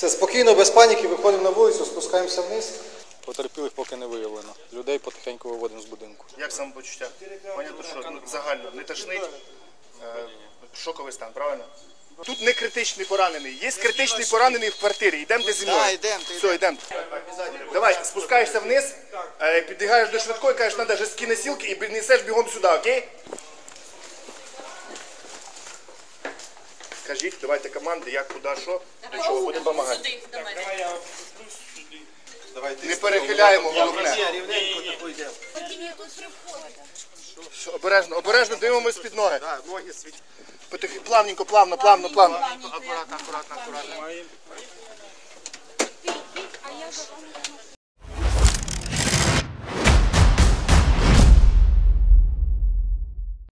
Все, спокійно, без паніки, виходимо на вулицю, спускаємося вниз. Потерпілих поки не виявлено. Людей потихеньку виводимо з будинку. Як самопочуття? Понятно, що загально не тошнить, шоковий стан, правильно? Тут не критичний поранений, є критичний поранений в квартирі. Йдемте зі мною. Все, йдемо. Давай, спускаєшся вниз, підбігаєш до швидкої, кажеш, треба жорсткі носілки і несеш бігом сюди, окей? Кажіть, давайте команди, як, куди, що, до чого, будемо допомагати. Не перехиляємо головне. Обережно, обережно дивимось під ноги. Плавненько, плавно. Акуратно.